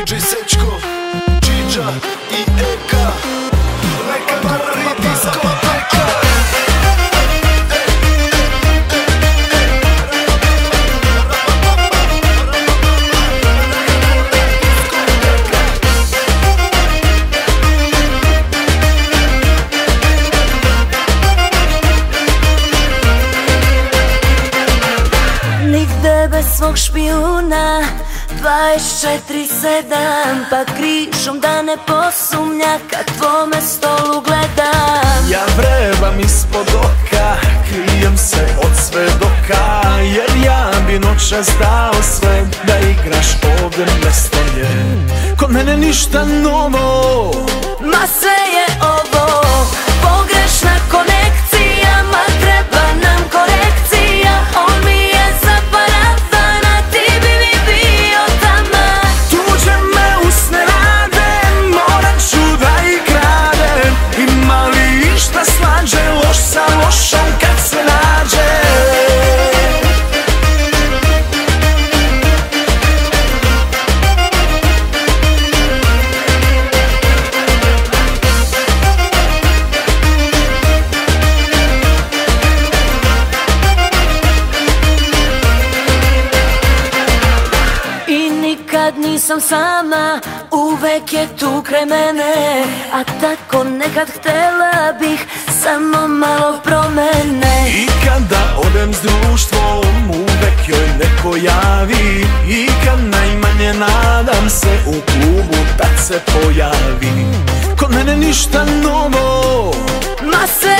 DJ Sečko, Džidža i Eka, legendarna diskoteka. Nigde bez svog špijuna 24/7, pa križom da ne posumnja kad tvome stolu gledam. Ja vrebam ispod oka, krijem se od svedoka, jer ja bi noćas dao sve da igraš ovdje mesto nje. Kod mene ništa novo, Ma sve je ovo pogrešna konekcija, ma treba nam korekcija. On mi je za paravana, ti bi mi bio taman. tuđe me usne rade, morat ću da ih kradem. Ima li išta slađe, loš sa lošom kad se nađe? Nikad nisam sama, uvek je tu kraj mene, a tako nekad htela bih samo malo promene. I kada odem s društvom, uvek joj neko javi, i kad najmanje nadam se, u klubu tad se pojavi. Kod mene ništa novo, Ma sve